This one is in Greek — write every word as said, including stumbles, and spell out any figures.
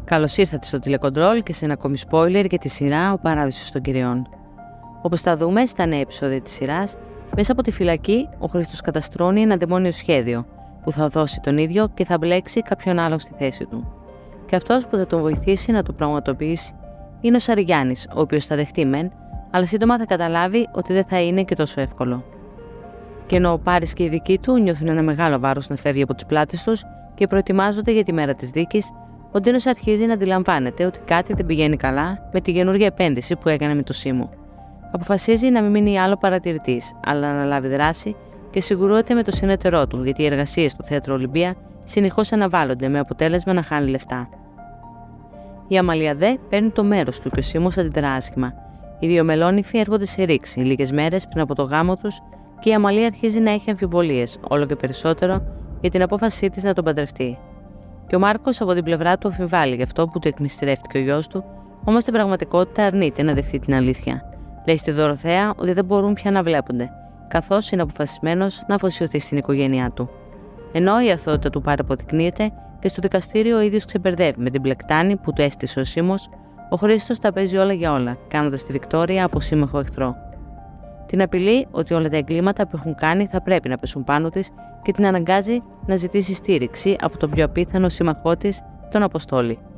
Καλώς ήρθατε στο τηλεκοντρόλ και σε ένα ακόμη spoiler για τη σειρά Ο Παράδεισος των Κυριών. Όπως θα δούμε στα νέα επεισόδια της σειράς, μέσα από τη φυλακή ο Χρήστος καταστρώνει ένα δαιμόνιο σχέδιο που θα δώσει τον ίδιο και θα μπλέξει κάποιον άλλον στη θέση του. Και αυτός που θα τον βοηθήσει να το πραγματοποιήσει είναι ο Σαριγιάννης, ο οποίος θα δεχτεί μεν, αλλά σύντομα θα καταλάβει ότι δεν θα είναι και τόσο εύκολο. Και ενώ ο Πάρης και οι δικοί του νιώθουν ένα μεγάλο βάρος να φεύγει από τις πλάτες τους και προετοιμάζονται για τη μέρα της δίκης, ο Ντίνος αρχίζει να αντιλαμβάνεται ότι κάτι δεν πηγαίνει καλά με τη καινούργια επένδυση που έκανε με το Σίμω. Αποφασίζει να μην μείνει άλλο παρατηρητής, αλλά να λάβει δράση και σιγουρώνεται με το συνεταιρό του, γιατί οι εργασίες στο θέατρο Ολυμπία συνεχώς αναβάλλονται με αποτέλεσμα να χάνει λεφτά. Η Αμαλία δε παίρνει το μέρος του και ο Σίμως αντιδρά άσχημα. Οι δύο μελόνυφοι έρχονται σε ρήξη λίγες μέρες πριν από το γάμο τους και η Αμαλία αρχίζει να έχει αμφιβολίες όλο και περισσότερο για την απόφασή της να τον παντρευτεί. Και ο Μάρκος από την πλευρά του αμφιβάλλει γι' αυτό που του εκμυστηρεύτηκε ο γιος του, όμως στην πραγματικότητα αρνείται να δεχτεί την αλήθεια. Λέει στη Δωροθέα ότι δεν μπορούν πια να βλέπονται, καθώς είναι αποφασισμένος να αφοσιωθεί στην οικογένειά του. Ενώ η αθωότητα του πάρα αποδεικνύεται και στο δικαστήριο ο ίδιος ξεμπερδεύει με την πλεκτάνη που του έστησε ο Σίμως, ο Χρήστος τα παίζει όλα για όλα, κάνοντας τη Βικτόρια από σύμμαχο εχθρό. Την απειλεί ότι όλα τα εγκλήματα που έχουν κάνει θα πρέπει να πέσουν πάνω της και την αναγκάζει να ζητήσει στήριξη από τον πιο απίθανο σύμμαχό της, τον Αποστόλη.